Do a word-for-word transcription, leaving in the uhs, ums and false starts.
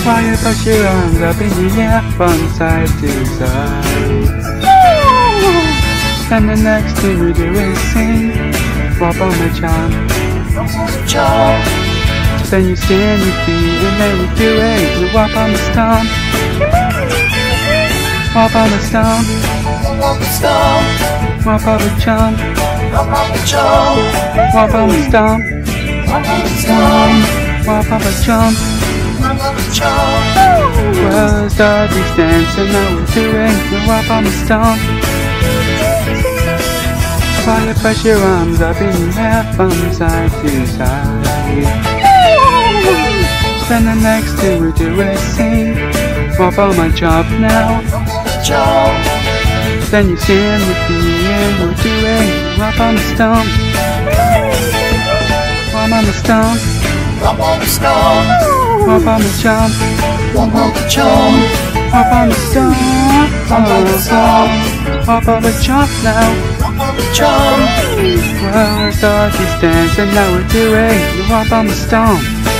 While you push your arms up in the air from side to side. And the next thing we do is sing Wop on the Chomp. Then you stand your feet and then we do it. We wop on the stomp. Wop on the stomp. Wop on the chomp. Wop on the stomp. Wop on the chomp. Well, start these dance and now we're doing we wop on the stomp. While you push your arms up in the air from side to side. Then the next thing we do is sing Wop on my chomp now. Then you stand with me and we're doing Wop on the stomp. Wop on the stomp. Wop on the stomp. Wop on the chomp. Wop on the chomp. Wop on the stomp. Wop on the stomp. Wop on the chomp now. Wop on the chomp. Well, let's start this dance and now we're doing the Wop on the stomp.